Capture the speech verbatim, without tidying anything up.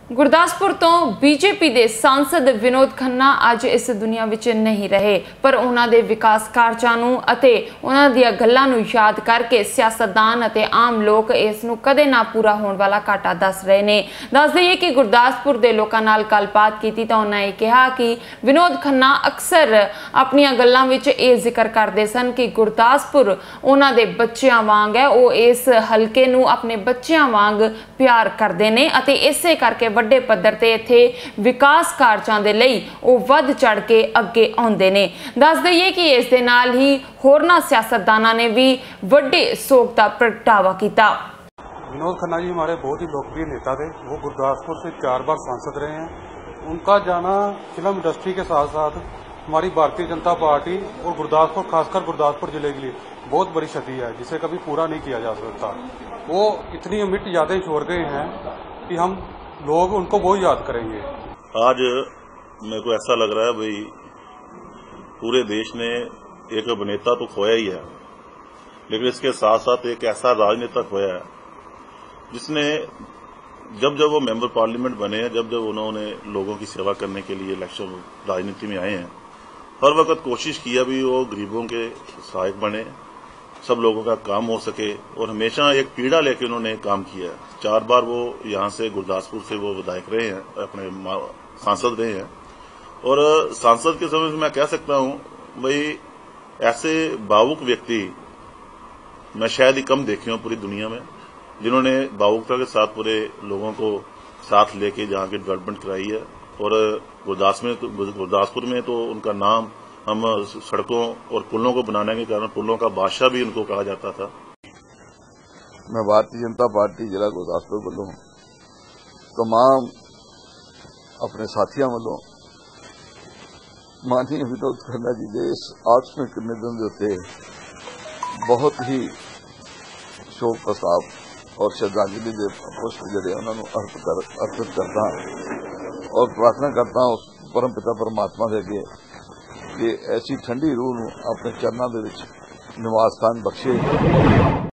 गुरदासपुर तो बीजेपी के सांसद विनोद खन्ना अज इस दुनिया विच नहीं रहे, पर उन्हां दे विकास कार्जां नूं अते उन्हां दीआं गल्लां नूं याद करके सियासतदान अते आम लोग इस नूं कदे ना पूरा होने वाला घाटा दस रहे ने। दस दईए कि गुरदासपुर के लोगों नाल गलबात कीती तां उन्हां इह कहा कि विनोद खन्ना अक्सर अपणियां गल्लां विच इह जिक्र करदे सन कि गुरदासपुर उन्हां दे बच्चियां वांग है, वो इस हलके नूं अपने बच्चियां वांग प्यार करदे ने अते इसे करके ਵੱਡੇ ਪੱਧਰ ਤੇ ਇੱਥੇ विकास ਕਾਰਜਾਂ ਦੇ ਲਈ ਉਹ ਵੱਧ ਚੜ ਕੇ ਅੱਗੇ ਆਉਂਦੇ ਨੇ। ਦੱਸ ਦਈਏ ਕਿ ਇਸ ਦੇ ਨਾਲ ਹੀ ਹੋਰਨਾਂ ਸਿਆਸਤਦਾਨਾਂ ਨੇ भी ਵੱਡੇ शोक का प्रगटावा किया। विनोद खन्ना जी हमारे बहुत ही लोकप्रिय नेता थे। वो गुरदासपुर से चार बार सांसद रहे हैं। उनका जाना फिल्म इंडस्ट्री के साथ साथ हमारी भारतीय जनता पार्टी और गुरदासपुर, खासकर गुरदासपुर जिले के लिए बहुत बड़ी क्षति है, जिसे कभी पूरा नहीं किया जा सकता। वो इतनी अमिट यादें छोड़ गए हैं कि हम लोग उनको बहुत याद करेंगे। आज मेरे को ऐसा लग रहा है भाई पूरे देश ने एक अभिनेता तो खोया ही है, लेकिन इसके साथ साथ एक ऐसा राजनेता खोया है जिसने जब जब वो मेंबर पार्लियामेंट बने हैं, जब जब उन्होंने लोगों की सेवा करने के लिए इलेक्शन राजनीति में आए हैं, हर वक्त कोशिश किया भी वो गरीबों के सहायक बने, सब लोगों का काम हो सके, और हमेशा एक पीड़ा लेके उन्होंने काम किया है। चार बार वो यहाँ से गुरदासपुर से वो विधायक रहे हैं, अपने सांसद रहे हैं, और सांसद के समय में मैं कह सकता हूँ भाई ऐसे भावुक व्यक्ति मैं शायद ही कम देखे हूँ पूरी दुनिया में, जिन्होंने भावुकता के साथ पूरे लोगों को साथ लेके जहाँ की डेवलपमेंट कराई है। और गुरदासपुर में तो उनका नाम हम सड़कों और पुलों को बनाने के कारण पुलों का बादशाह भी उनको कहा जाता था। मैं भारतीय जनता पार्टी जिला गुरदासपुर वालों तमाम अपने साथियों वालों माननीय विनोद खन्ना जी के इस आकस्मिक निधन के उत्ते बहुत ही शोक प्रस्ताव और श्रद्धांजलि के पुष्प जड़े उन्होंने अर्पित करता और प्रार्थना करता उस परम पिता परमात्मा के अगे कि ऐसी ठंडी रूह अपने चरणों के निवास स्थान बख्शे।